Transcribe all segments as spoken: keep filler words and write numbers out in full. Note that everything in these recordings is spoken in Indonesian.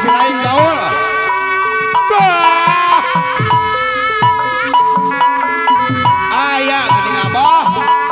si lain gaul. Ayah gini abah.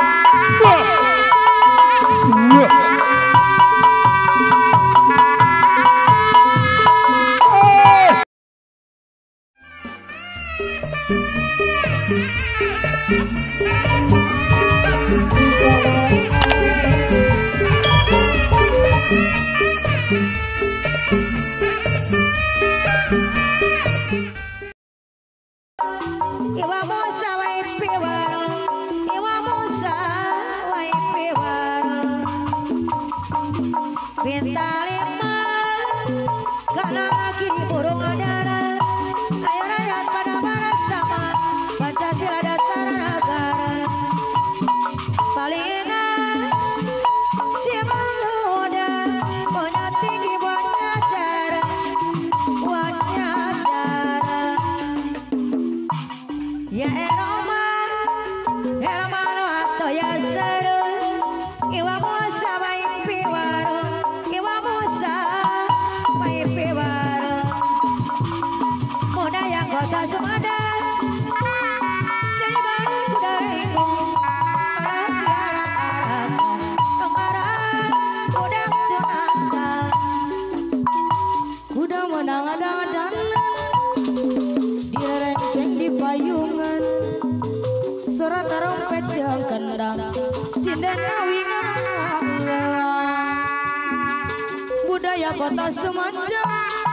Budaya kota Sumedang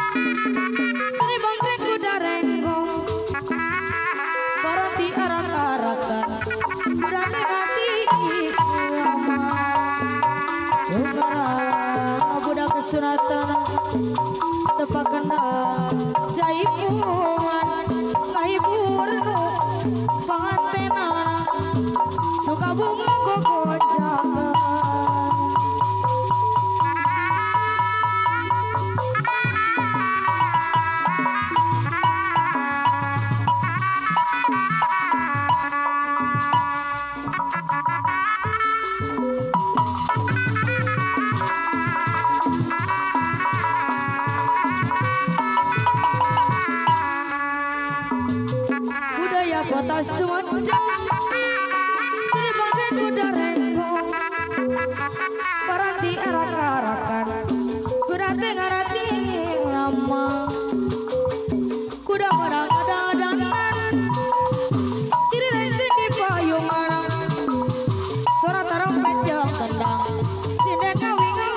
seni bangkai kuda renggong parati arak-arakan kuda negati lama Ungara budak kesunatan tepak kendang jaipungan ngahibur pangantenan suka bunga gogojakan. Kota Sumedang seni bangkai kuda renggong parati arak-arakan kuda tengarati lama kuda menang-adadan diri lenceng di payungan suara tarompet jeng kendang sinden ngawingan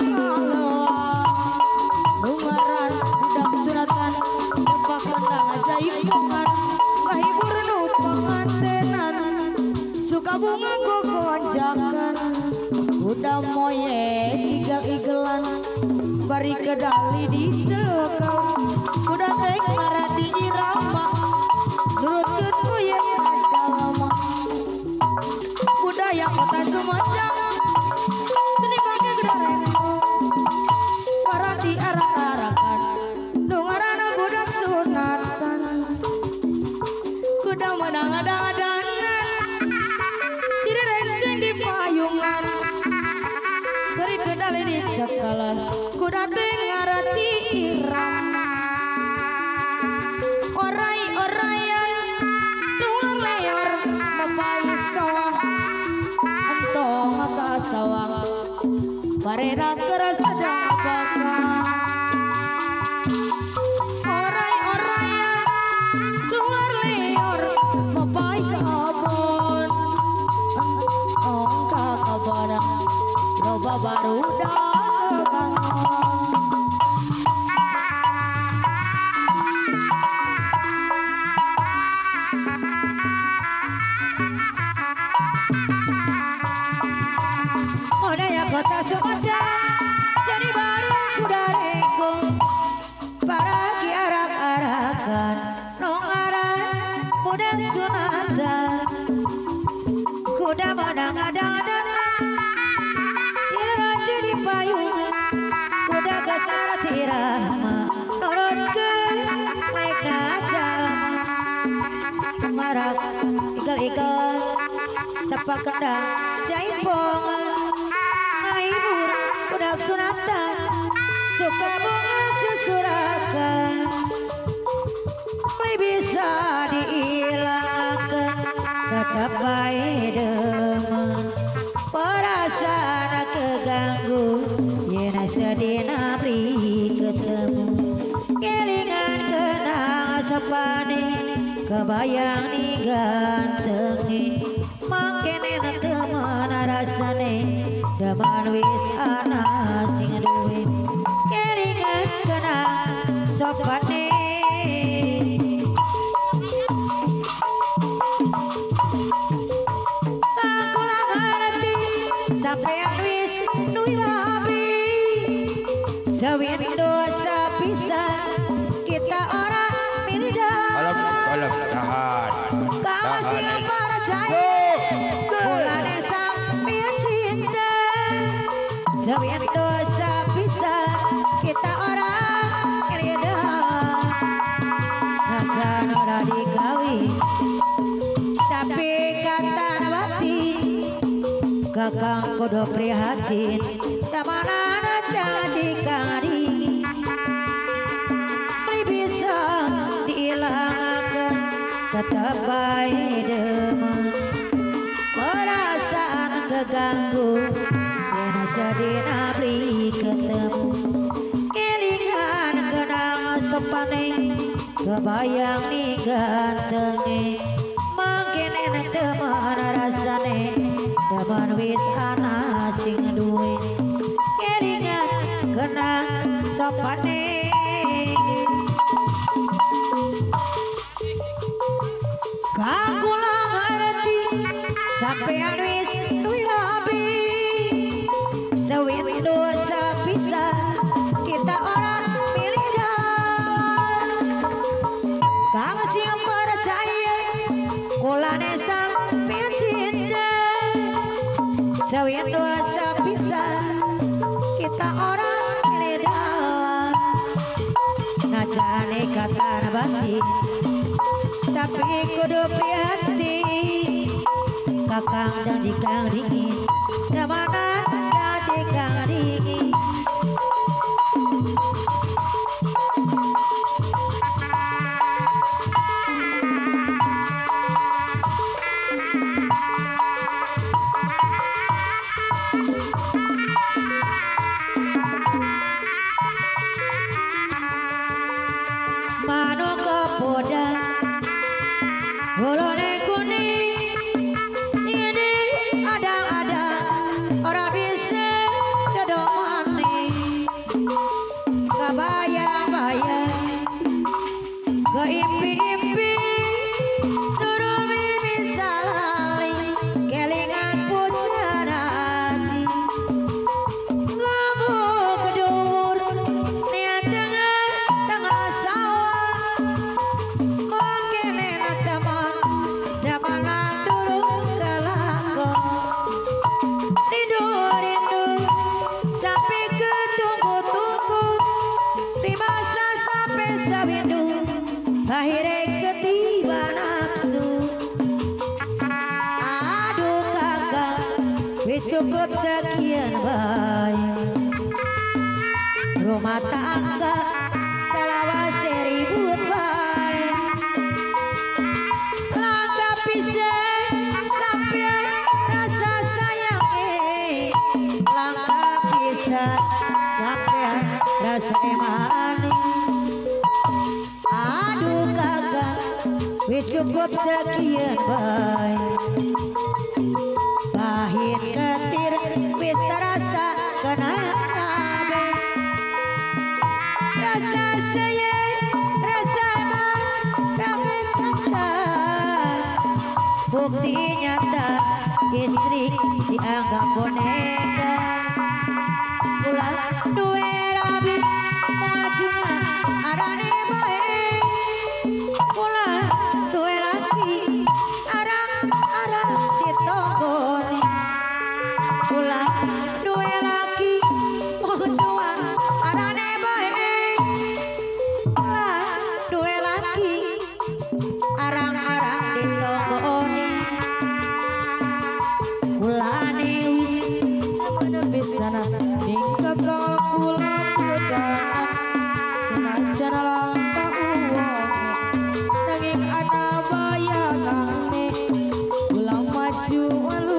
bungaran budak sunatan tempat kendang jaipungan kahibur pangantenan suka bunga gogonjakan kuda moye igel-igelan bari kedali dicekal kuda teh ngarati irama nurutkeun moye jalma budaya kota Sumedang seni bangkai kuda renggong parati arak-arakan nu ngaranna budak sunatan kuda menang-adadan diri renceng di payungan beri kedali di cekalan kuda tengarati irama orai-oraian nular leor mapai sawah entong ka sawah barera kerasa bakal loba baru dagang budaya kota Sumedang seni baru kuda renggong paragi arak-arakan nongaran budak sunatan kuda menang-adadan di payungan kuda gasar tirama nurutkeun mereka jalma marah igal-igal tepak kendang jaipungan ngahibur budak sunatan suka bunga susurakan bisa dihilangkan tetap baik demen perasaan keganggu yana sedina beri ketemu kelingan kenang sepane kebayang ni gantengi makin enak temen rasane demen wis ana sing duwe kelingan kenang sepane sampean wis duwe rapi sawit dosa pisan kita orang milih alam alam tahan kau sing percaya mulane sampean cinta sawit dosa pisan kita orang milih acan ora digawe tapi kata nabati kakang kudu prihatin tamana janji kari bisa dihilangkan tetap baik demen perasaan keganggu yang sedina beri ketemu kelingan kenang sepane kebayang nih gantengi makin enak temen rasane demen wis ana sing duwe kelingan kenang sepane kagula ngerti sampean wis duwe rabi sawit dosa pisan kita orang milih kang sing percaya kulane sampean cinta sawit dosa pisan kita orang milih najane kata nabati tapi kudu prihatin kakang janji kang dingin damana janji kang dingin manung kepodan bolone kuning ini adang-adang orang bisa jodoh mani kebayang-bayang keimpi-impi turun bisa lali kelingan pucat hati lambung kedur niat tengah-tengah sawah mungkin enak teman damana turun ke langkong rindu-rindu sampai ke tunggu-tunggu di masa sampai sewindu akhirnya ketiba nafsu aduh kakak cukup sekian baik rumah tangga selawat seribut baik langkah pisah sampai rasa sayang eh langkah pisah sampai rasa emani aduh kakak cukup sekian baik pahit ketir wis terasa kenapa rasa sayang rasa rangi kakak bukti nyata istri dianggap boneka pulang duwe rabi mengajukan arane baik pulang duwe lagi arang-arang ditogoni pulang duwe lagi mengajukan arane baik pulang duwe lagi arang-arang ditogoni kulane wis sana ning kakak kula pedaan senajan langkah uwong maju walau